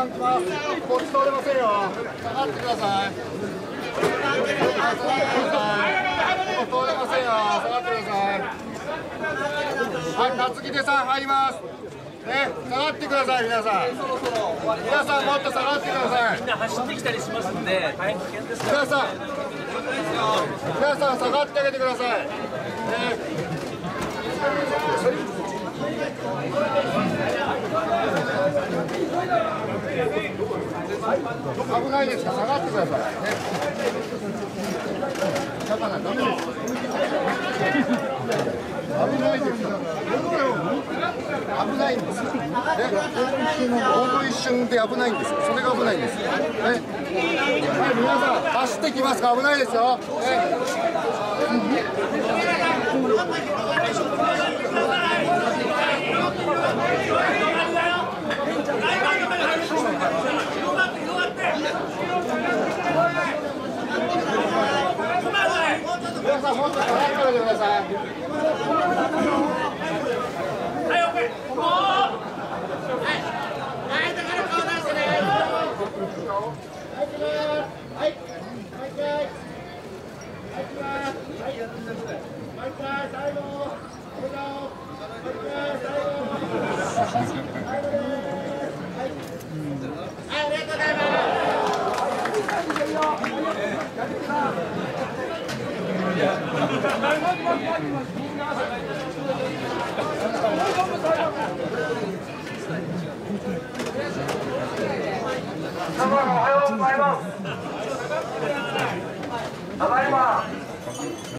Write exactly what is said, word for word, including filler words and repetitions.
ん来ます。こっち通れませんよ。下がってください。下がってください。ここ通れませんよ。下がってください。はい、夏木出さん入ります。ね、下がってください、皆さん。皆さんもっと下がってください。 みんな走ってきたりしますんで、大変危険ですから。 皆さん、皆さん下がってあげてください。ね、危ないですから下がってください。ね、だからダメです。危ないですよ。危ないんですよ。ね、ほんの一瞬で危ないんですよ。それが危ないんですよ。ね、はい、皆さん走ってきますか。危ないですよ。ね、皆さんもっと下がってあげてください。おはようございます。ただいま